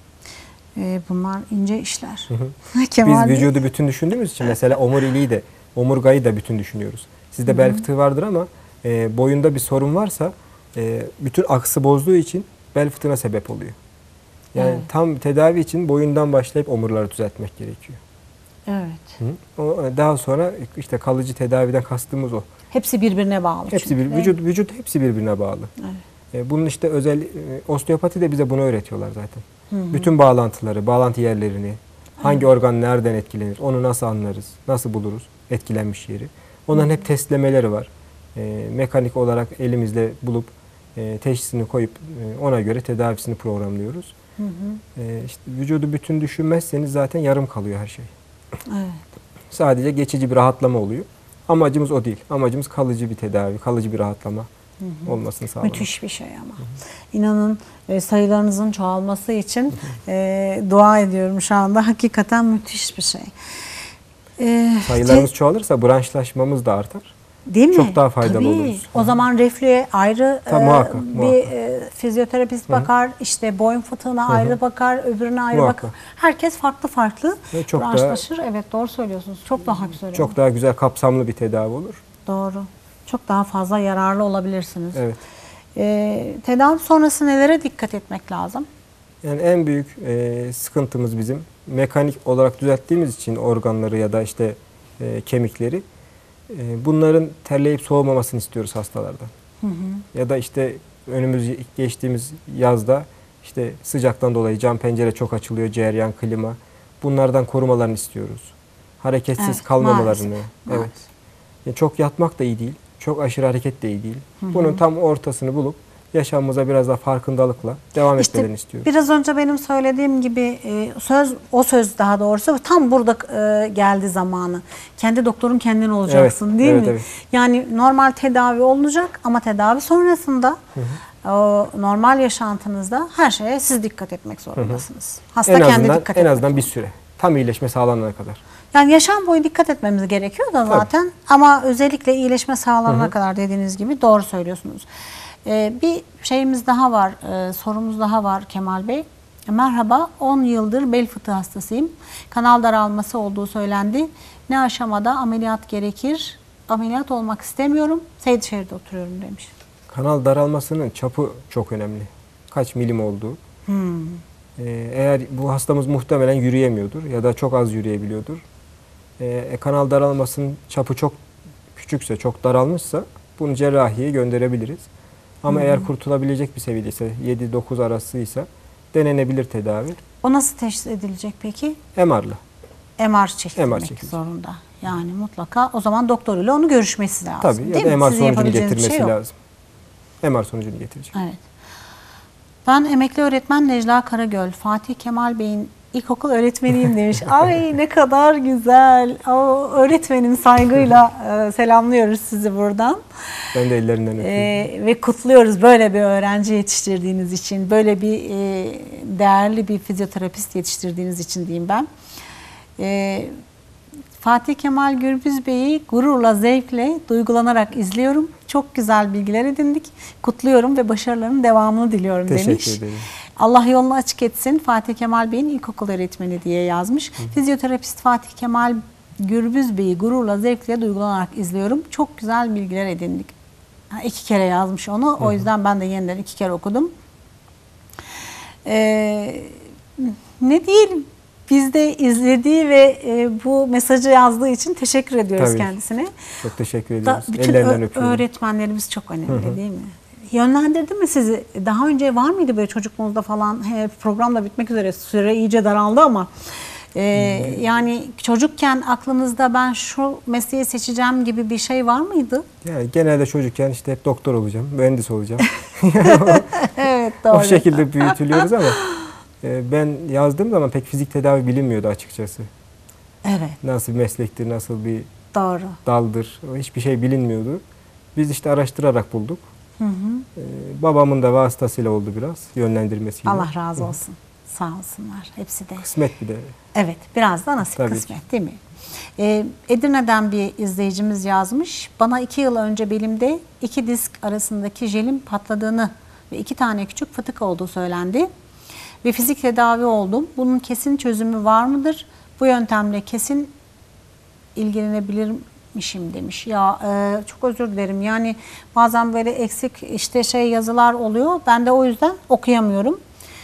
Bunlar ince işler. Biz Kemal Bey. vücudu bütün düşündüğümüz için mesela omuriliği de, omurgayı da bütün düşünüyoruz. Sizde bel fıtığı vardır ama boyunda bir sorun varsa bütün aksı bozduğu için bel fıtığına sebep oluyor. Yani Evet. tam tedavi için boyundan başlayıp omurları düzeltmek gerekiyor. Evet. O daha sonra işte kalıcı tedaviden kastımız o. Hepsi birbirine bağlı. Hepsi çünkü, bir vücut hepsi birbirine bağlı. Bunun işte özel osteopati de bize bunu öğretiyorlar zaten. Bütün bağlantıları, bağlantı yerlerini, hangi organ nereden etkilenir, onu nasıl anlarız, nasıl buluruz etkilenmiş yeri. Onların hep testlemeleri var. Mekanik olarak elimizle bulup teşhisini koyup ona göre tedavisini programlıyoruz. İşte vücudu bütün düşünmezseniz zaten yarım kalıyor her şey. Evet. Sadece geçici bir rahatlama oluyor. Amacımız o değil. Amacımız kalıcı bir tedavi, kalıcı bir rahatlama olmasını sağlamak. Müthiş bir şey ama. İnanın sayılarınızın çoğalması için dua ediyorum şu anda. Hakikaten müthiş bir şey. Sayılarımız çoğalırsa branşlaşmamız da artar. Değil mi? Çok daha faydalı Tabii. oluruz. O zaman reflüye ayrı Muhakkak, bir fizyoterapist bakar, işte boyun fıtığına ayrı bakar, öbürüne ayrı Muhakkak. bakar. Herkes farklı farklı Ve çok branşlaşır. Evet, doğru söylüyorsunuz. Çok daha güzel olur. Çok daha güzel, kapsamlı bir tedavi olur. Doğru. Çok daha fazla yararlı olabilirsiniz. Evet. Tedavi sonrası nelere dikkat etmek lazım? Yani en büyük sıkıntımız bizim mekanik olarak düzelttiğimiz için organları ya da işte kemikleri bunların terleyip soğumamasını istiyoruz hastalardan. Ya da işte geçtiğimiz yazda işte sıcaktan dolayı cam pencere çok açılıyor, cereyan, klima. Bunlardan korumalarını istiyoruz. Hareketsiz Evet, kalmamalarını. maalesef. Evet. Çok yatmak da iyi değil. Çok aşırı hareket de iyi değil. Bunun tam ortasını bulup yaşamımıza biraz daha farkındalıkla devam etmelerini istiyoruz. Biraz önce benim söylediğim gibi o söz daha doğrusu tam burada geldi zamanı. Kendi doktorun kendin olacaksın, değil mi? Evet. Yani normal tedavi olacak ama tedavi sonrasında normal yaşantınızda her şeye siz dikkat etmek zorundasınız. Hasta kendi dikkat en azından etmek bir süre. Tam iyileşme sağlanana kadar. Yani yaşam boyu dikkat etmemiz gerekiyor da zaten. Ama özellikle iyileşme sağlanana kadar dediğiniz gibi doğru söylüyorsunuz. Bir şeyimiz daha var, sorumuz daha var Kemal Bey. Merhaba, 10 yıldır bel fıtığı hastasıyım. Kanal daralması olduğu söylendi. Ne aşamada ameliyat gerekir? Ameliyat olmak istemiyorum. Seydişehir'de oturuyorum demiş. Kanal daralmasının çapı çok önemli. Kaç milim olduğu. Eğer bu hastamız muhtemelen yürüyemiyordur ya da çok az yürüyebiliyordur. Kanal daralmasının çapı çok küçükse, çok daralmışsa bunu cerrahiye gönderebiliriz. Ama eğer kurtulabilecek bir seviyedeyse, 7-9 arasıysa denenebilir tedavi. O nasıl teşhis edilecek peki? MR'lı. MR çekilmek çekilecek. zorunda. Yani mutlaka o zaman doktoruyla onu görüşmesi lazım. Tabii değil ya da mi? MR Sizin sonucunu yapabileceğiniz bir getirmesi şey yok. lazım. MR sonucunu getirecek. Evet. Ben emekli öğretmen Necla Karagöl, Fatih Kemal Bey'in ilkokul öğretmeniyim demiş. Ay ne kadar güzel. O öğretmenim, saygıyla selamlıyoruz sizi buradan. Ben de ellerinden öpüyorum. Ve kutluyoruz böyle bir öğrenci yetiştirdiğiniz için, böyle bir değerli bir fizyoterapist yetiştirdiğiniz için diyeyim ben. Fatih Kemal Gürbüz Bey'i gururla, zevkle, duygulanarak izliyorum. Çok güzel bilgiler edindik. Kutluyorum ve başarılarının devamını diliyorum demiş. Teşekkür ederim. Allah yolunu açık etsin. Fatih Kemal Bey'in ilkokul öğretmeni diye yazmış. Fizyoterapist Fatih Kemal Gürbüz Bey'i gururla, zevkle, duygulanarak izliyorum. Çok güzel bilgiler edindik. 2 kere yazmış onu. O yüzden ben de yeniden 2 kere okudum. Ne diyelim? Biz de izlediği ve bu mesajı yazdığı için teşekkür ediyoruz Tabii. kendisine. Çok teşekkür ediyoruz. Bütün Ellerinden öpüyorum. öğretmenlerimiz çok önemli değil mi? Yönlendirdi mi sizi? Daha önce var mıydı böyle çocukluğunuzda falan? Program da bitmek üzere. Süre iyice daraldı ama. Yani çocukken aklınızda ben şu mesleği seçeceğim gibi bir şey var mıydı? Yani genelde çocukken işte hep doktor olacağım, mühendis olacağım. Evet, doğru. O şekilde büyütülüyoruz ama ben yazdığım zaman pek fizik tedavi bilinmiyordu açıkçası. Evet, Nasıl bir meslektir, nasıl bir doğru. daldır, hiçbir şey bilinmiyordu. Biz işte araştırarak bulduk. Babamın da vasıtasıyla oldu biraz, yönlendirmesiyle. Allah razı olsun. Sağ olsunlar hepsi de. Kısmet bir de. Evet, biraz da nasip Tabii kısmet değil mi? Edirne'den bir izleyicimiz yazmış. Bana 2 yıl önce belimde 2 disk arasındaki jelin patladığını ve 2 tane küçük fıtık olduğu söylendi. Ve fizik tedavi oldum. Bunun kesin çözümü var mıdır? Bu yöntemle kesin ilgilenebilirmişim demiş. Ya çok özür dilerim. Yani bazen böyle eksik işte yazılar oluyor. Ben de o yüzden okuyamıyorum.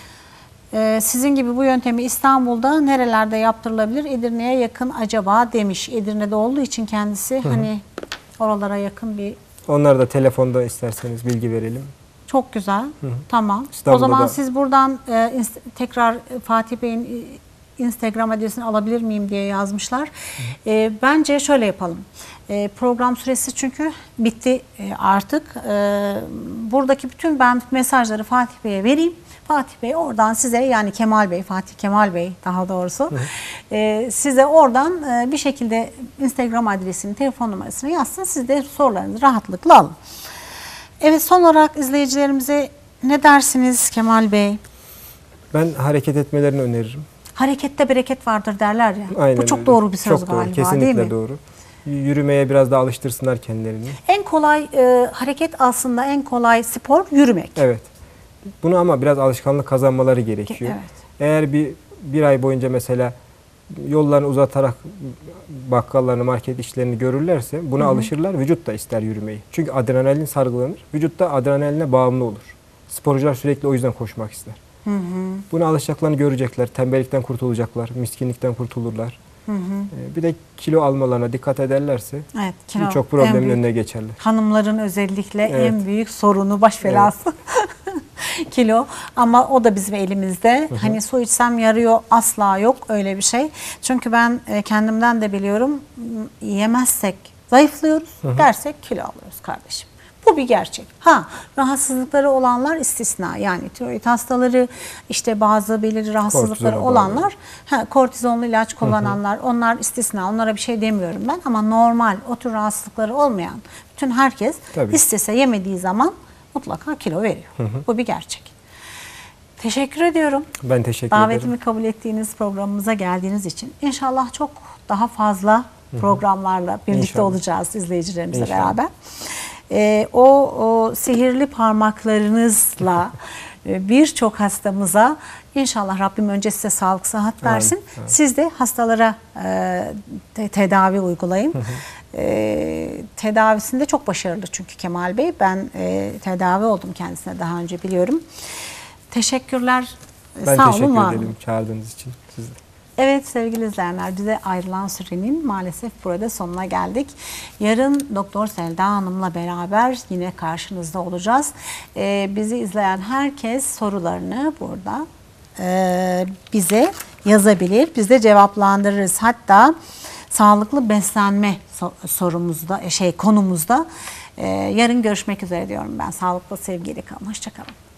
Sizin gibi bu yöntemi İstanbul'da nerelerde yaptırılabilir? Edirne'ye yakın acaba demiş. Edirne'de olduğu için kendisi hani oralara yakın bir... Onlara da telefonda isterseniz bilgi verelim. Çok güzel. Tamam. İstanbul'da o zaman da... siz buradan tekrar Fatih Bey'in Instagram adresini alabilir miyim diye yazmışlar. Bence şöyle yapalım. Program süresi çünkü bitti artık. Buradaki bütün ben mesajları Fatih Bey'e vereyim. Fatih Bey oradan size yani Kemal Bey, Fatih Kemal Bey daha doğrusu size oradan bir şekilde Instagram adresini, telefon numarasını yazsın. Siz de sorularınızı rahatlıkla alın. Evet, son olarak izleyicilerimize ne dersiniz Kemal Bey? Ben hareket etmelerini öneririm. Harekette bereket vardır derler ya. Aynen Bu çok öyle. doğru bir söz çok doğru, galiba kesinlikle değil mi? doğru. Yürümeye biraz daha alıştırsınlar kendilerini. En kolay hareket aslında en kolay spor yürümek. Evet. Bunu ama biraz alışkanlık kazanmaları gerekiyor. Evet. Eğer bir ay boyunca mesela yollarını uzatarak bakkallarını, market işlerini görürlerse buna alışırlar. Vücut da ister yürümeyi. Çünkü adrenalin salgılanır. Vücut da adrenaline bağımlı olur. Sporcular sürekli o yüzden koşmak ister. Buna alışacaklarını görecekler. Tembellikten kurtulacaklar. Miskinlikten kurtulurlar. Bir de kilo almalarına dikkat ederlerse Evet, kilo birçok problemin en büyük, önüne geçerler. hanımların özellikle Evet. en büyük sorunu, baş belası. Kilo, ama o da bizim elimizde. Hani su içsem yarıyor, asla yok öyle bir şey. Çünkü ben kendimden de biliyorum, yemezsek zayıflıyoruz, dersek kilo alıyoruz kardeşim. Bu bir gerçek. Rahatsızlıkları olanlar istisna. Yani tiroid hastaları, işte bazı belirli rahatsızlıkları Kortizona olanlar, kortizonlu ilaç kullananlar, onlar istisna. Onlara bir şey demiyorum ben, ama normal o tür rahatsızlıkları olmayan bütün herkes Tabii. istese yemediği zaman mutlaka kilo veriyor. Bu bir gerçek. Teşekkür ediyorum. Ben teşekkür ederim. Davetimi kabul ettiğiniz, programımıza geldiğiniz için. İnşallah çok daha fazla programlarla birlikte İnşallah. olacağız izleyicilerimizle İnşallah. beraber. O sihirli parmaklarınızla birçok hastamıza inşallah Rabbim önce size sağlık, sıhhat versin. Amin. Siz de hastalara tedavi uygulayın. Tedavisinde çok başarılı çünkü Kemal Bey. Ben tedavi oldum kendisine daha önce, biliyorum. Teşekkürler. Ben Sağ olun, teşekkür var olun. ederim çağırdığınız için. Siz de. Evet sevgili izleyenler, bize ayrılan sürenin maalesef burada sonuna geldik. Yarın Doktor Selda Hanım'la beraber yine karşınızda olacağız. Bizi izleyen herkes sorularını burada bize yazabilir. Biz de cevaplandırırız. Hatta sağlıklı beslenme sorumuzda, konumuzda yarın görüşmek üzere diyorum ben. Sağlıklı, sevgiyle kalın. Hoşça kalın.